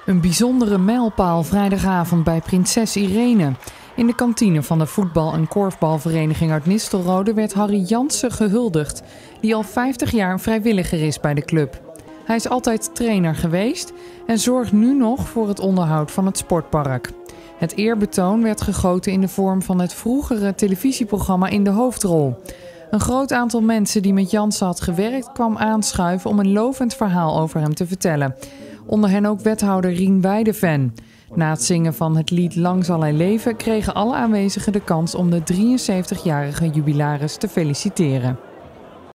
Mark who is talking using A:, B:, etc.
A: Een bijzondere mijlpaal vrijdagavond bij prinses Irene. In de kantine van de voetbal- en korfbalvereniging uit Nistelrode werd Harry Jansen gehuldigd, die al 50 jaar vrijwilliger is bij de club. Hij is altijd trainer geweest en zorgt nu nog voor het onderhoud van het sportpark. Het eerbetoon werd gegoten in de vorm van het vroegere televisieprogramma In de Hoofdrol. Een groot aantal mensen die met Jansen had gewerkt kwam aanschuiven om een lovend verhaal over hem te vertellen. Onder hen ook wethouder Rien Weideven. Na het zingen van het lied Lang zal hij leven kregen alle aanwezigen de kans om de 73-jarige jubilaris te feliciteren.